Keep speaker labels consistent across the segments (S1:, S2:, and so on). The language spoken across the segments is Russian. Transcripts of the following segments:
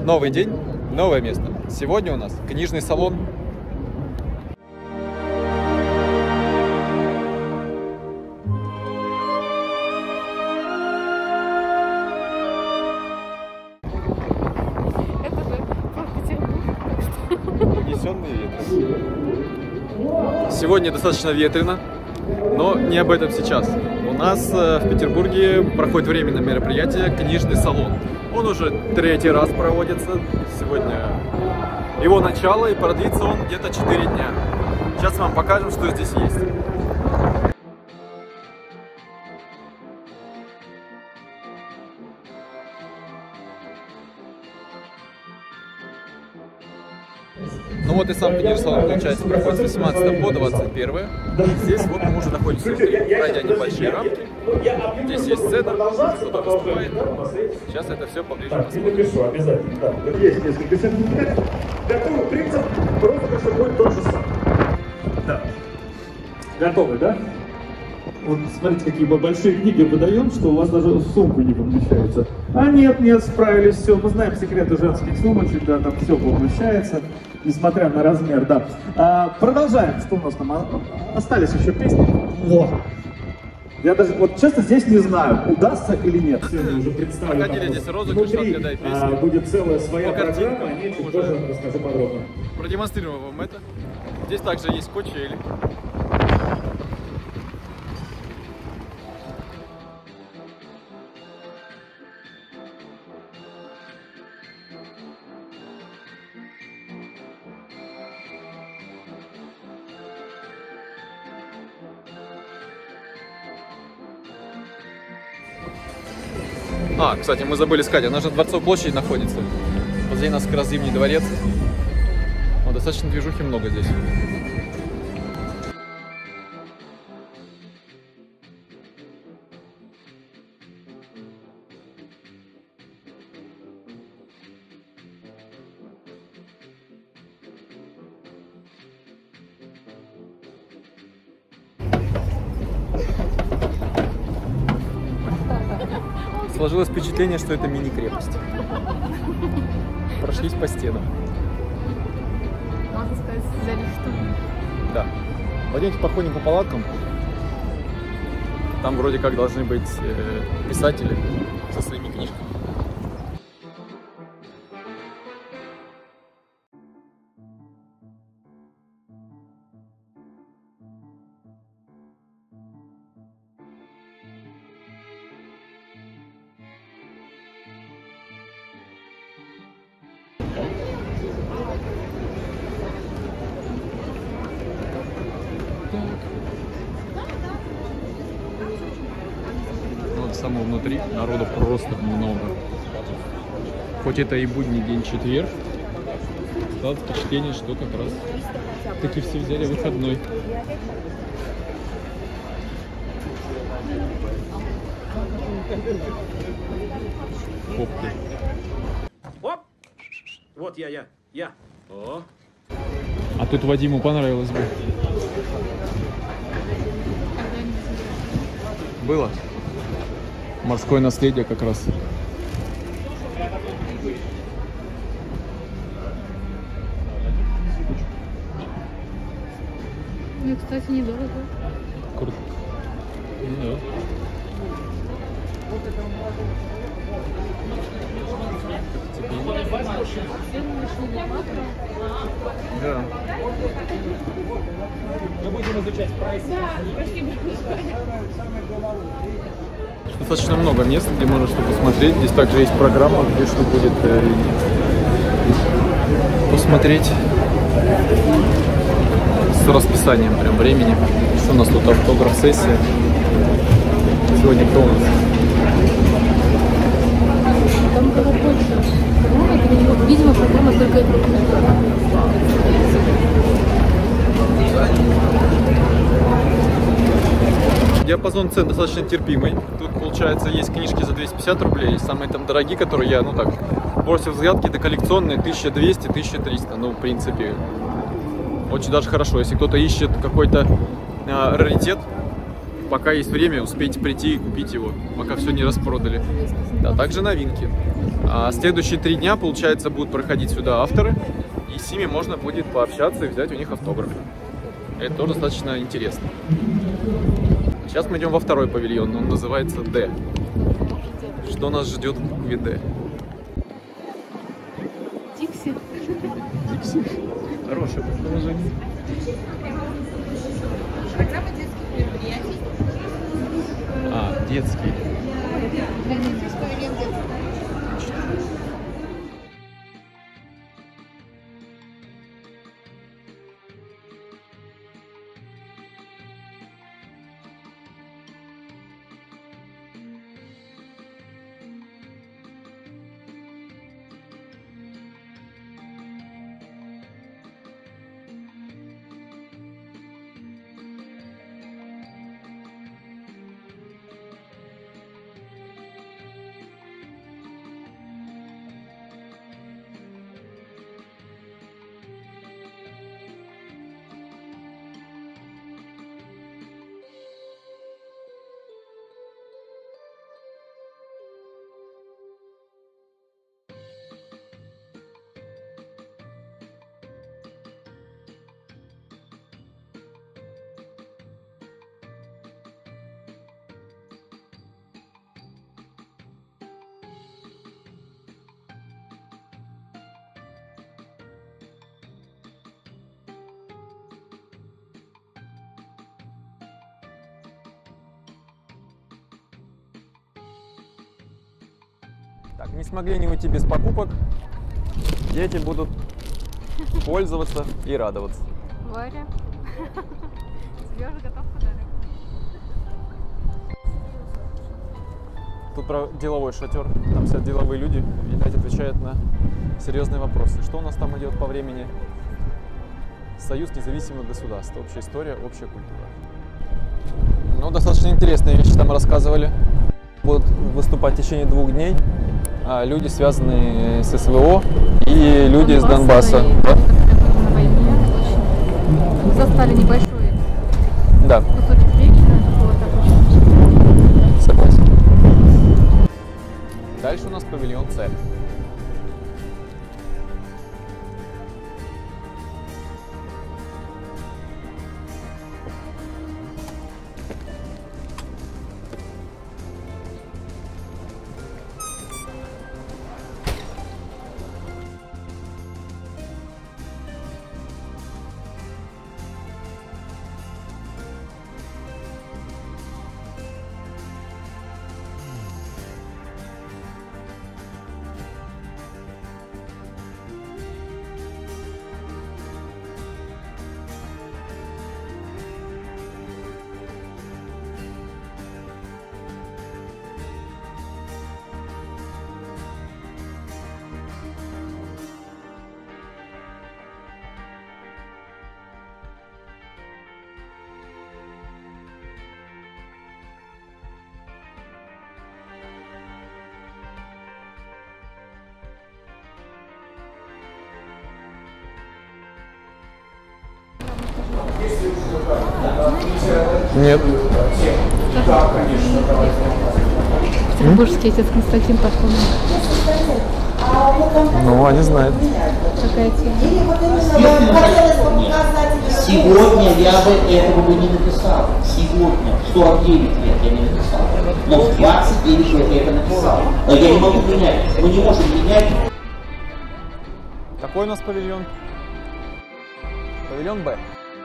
S1: Новый день, новое место. Сегодня у нас книжный салон. Сегодня достаточно ветрено, но не об этом сейчас. У нас в Петербурге проходит временное мероприятие «Книжный салон». Он уже 3-й раз проводится. Сегодня его начало, и продлится он где-то 4 дня. Сейчас вам покажем, что здесь есть. Ну вот и сам книжный салон, получается, проходит с 18 по 21. Здесь вот мы уже находимся внутри, пройдя небольшие рамки. Здесь есть сцена, кто-то выступает. Сейчас это все поближе посмотрим.
S2: Обязательно, да. Есть несколько сертификатов. Готовый принцип, просто что будет тот же самый. Да. Готовы, да? Вот смотрите, какие большие книги выдаем, что у вас даже в сумку не помещается. А нет, справились, все. Мы знаем секреты женских сумочек, да, там все помещается, несмотря на размер, да. Продолжаем, что у нас там остались еще песни. Вот. Я даже, вот честно, здесь не знаю, удастся или нет. Сегодня уже представлено.
S1: Проходили здесь розыгрыш, отгадай песни.
S2: Будет целая своя программа, о ней чуть позже расскажу подробно.
S1: Продемонстрируем вам это. Здесь также есть качели. Кстати, мы забыли сказать, она же на Дворцовой площади находится. Позади нас как раз Зимний дворец. Вот, достаточно движухи много здесь. Сложилось впечатление, что это мини-крепость. Прошлись по стенам.
S3: Можно сказать, взяли штуку.
S1: Да. Пойдемте походим по палаткам. Там вроде как должны быть писатели со своими книжками. Вот самого внутри народу просто много. Хоть это и будний день, четверг, стало впечатление, что как раз таки все взяли выходной. Оп ты.
S4: Оп! Вот я. О!
S1: А тут Вадиму понравилось бы. Было? Морское наследие как раз.
S3: Ну, кстати, недорого.
S1: Круто. Да. Да.
S4: Мы будем изучать прайс.
S1: Достаточно много мест, где можно что посмотреть. Здесь также есть программа, где что будет посмотреть с расписанием прям времени. Что у нас тут? Автограф-сессия. Сегодня кто у нас?
S3: Там было больше. Видимо, программа только это.
S1: Диапазон цен достаточно терпимый. Тут, получается, есть книжки за 250 рублей. Самые там дорогие, которые я, бросил взгляд, какие-то коллекционные, 1200-1300. Ну, в принципе, очень даже хорошо. Если кто-то ищет какой-то раритет, пока есть время, успейте прийти и купить его, пока все не распродали. Да, также новинки. А следующие 3 дня, получается, будут проходить сюда авторы, и с ними можно будет пообщаться и взять у них автограф. Это тоже достаточно интересно. Сейчас мы идем во второй павильон, он называется «Д». Что нас ждет в букве «Д»?
S3: Дикси.
S1: Дикси. Хорошее предположение.
S3: Программа детских мероприятий.
S1: А, детский. Так, не смогли не уйти без покупок. Дети будут пользоваться и радоваться.
S3: Варя, тебе уже готов подарок.
S1: Тут про деловой шатер. Там сидят деловые люди, видать, отвечают на серьезные вопросы. Что у нас там идет по времени? Союз независимых государств. Общая история, общая культура. Ну, достаточно интересные вещи там рассказывали. Будут выступать в течение 2 дней. Люди, связанные с СВО, и люди из Донбасса. Да?
S3: На войне очень застали небольшой кусочек времени.
S1: Согласен. Дальше у нас павильон С. Нет.
S3: Петербургский отец Константин Парфенов.
S1: Ну, они знают.
S3: Какая тема?
S5: Сегодня я бы этого бы не написал. Сегодня, в 49 лет я не написал. Но в 29 лет я это написал. Но я не могу менять. Мы не можем менять.
S1: Какой у нас павильон? Павильон Б.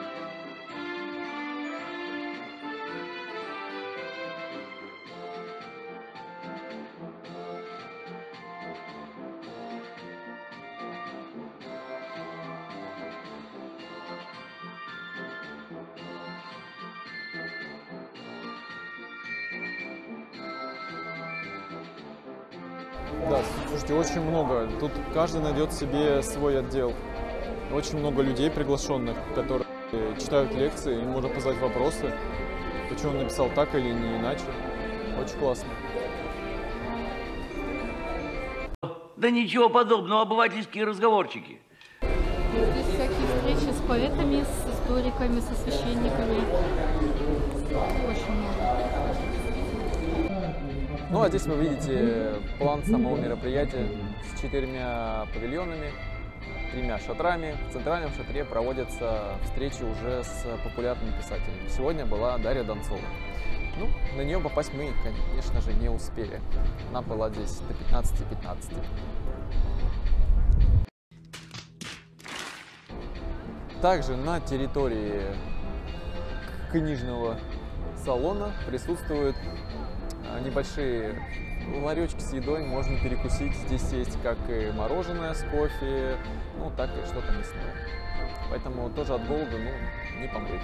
S1: Да, слушайте, очень много. Тут каждый найдет себе свой отдел. Очень много людей приглашенных, которые читают лекции, им можно задать вопросы, почему он написал так или не иначе. Очень классно.
S6: Да ничего подобного, обывательские разговорчики.
S3: Здесь всякие встречи с поэтами, с историками, со священниками. Очень много.
S1: Ну а здесь вы видите план самого мероприятия с 4 павильонами, 3 шатрами. В центральном шатре проводятся встречи уже с популярными писателями. Сегодня была Дарья Донцова. Ну, на нее попасть мы, конечно же, не успели. Она была здесь до 15:15. Также на территории книжного салона присутствуют небольшие ларечки с едой, можно перекусить. Здесь есть как и мороженое с кофе, ну так и что-то мясное. Поэтому тоже от голода, ну, не помрете.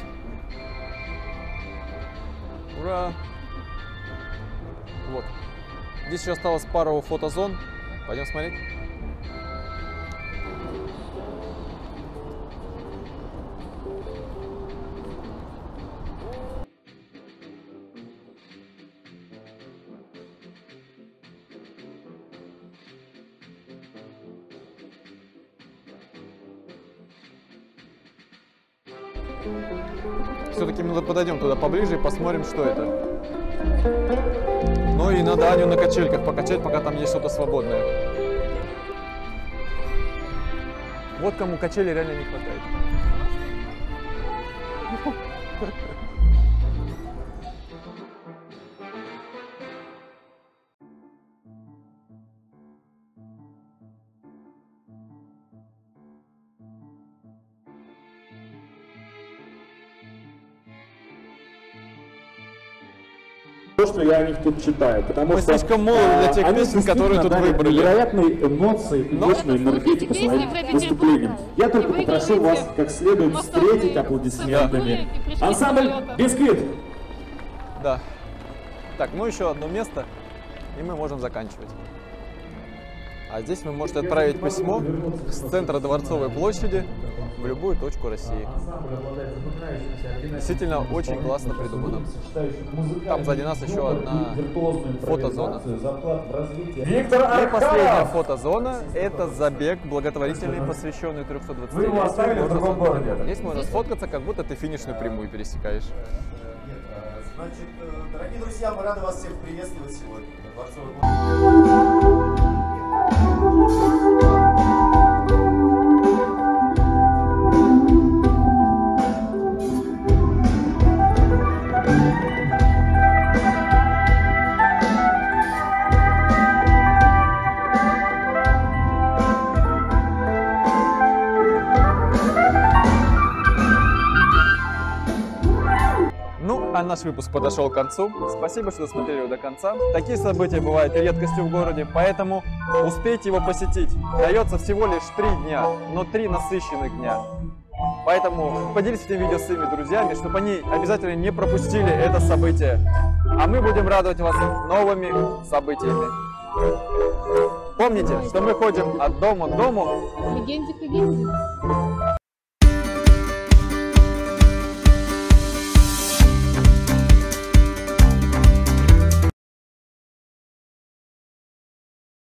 S1: Ура! Вот. Здесь еще осталось пару фотозон. Пойдем смотреть. Все-таки мы подойдем туда поближе и посмотрим, что это. Ну и надо Аню на качельках покачать, пока там есть что-то свободное. Вот кому качели реально не хватает.
S2: То, что я о них тут читаю, потому
S1: Мы
S2: что
S1: слишком молоды для тех
S2: они
S1: песен, которые тут
S2: дали
S1: выбрали.
S2: невероятные эмоции и мощную энергетику
S3: Песни
S2: своим
S3: про
S2: выступлением.
S3: Петербург.
S2: Я только
S3: И вы
S2: попрошу
S3: говорите,
S2: вас как следует
S3: мостовые,
S2: встретить аплодисментами
S3: и пришли
S2: ансамбль
S3: самолетом.
S2: «Бисквит».
S1: Да. Так, ну еще одно место, и мы можем заканчивать. А здесь вы можете отправить письмо с центра Дворцовой площади в любую точку России. Действительно очень классно придумано. Там сзади нас еще одна фотозона.
S2: Виктор
S1: И последняя
S2: Архаров!
S1: фотозона – это забег благотворительный, посвященный 320
S2: Вы его оставили в другом городе.
S1: Здесь можно сфоткаться, как будто ты финишную прямую пересекаешь.
S7: Значит, дорогие друзья, мы рады вас всех приветствовать сегодня на Дворцовой площади.
S1: Ну, а наш выпуск подошел к концу. Спасибо, что досмотрели его до конца. Такие события бывают редкостью в городе, поэтому успейте его посетить. Дается всего лишь 3 дня, но 3 насыщенных дня. Поэтому поделитесь этим видео с своими друзьями, чтобы они обязательно не пропустили это событие. А мы будем радовать вас новыми событиями. Помните, что мы ходим от дома к дому.
S3: Легенде к легенде.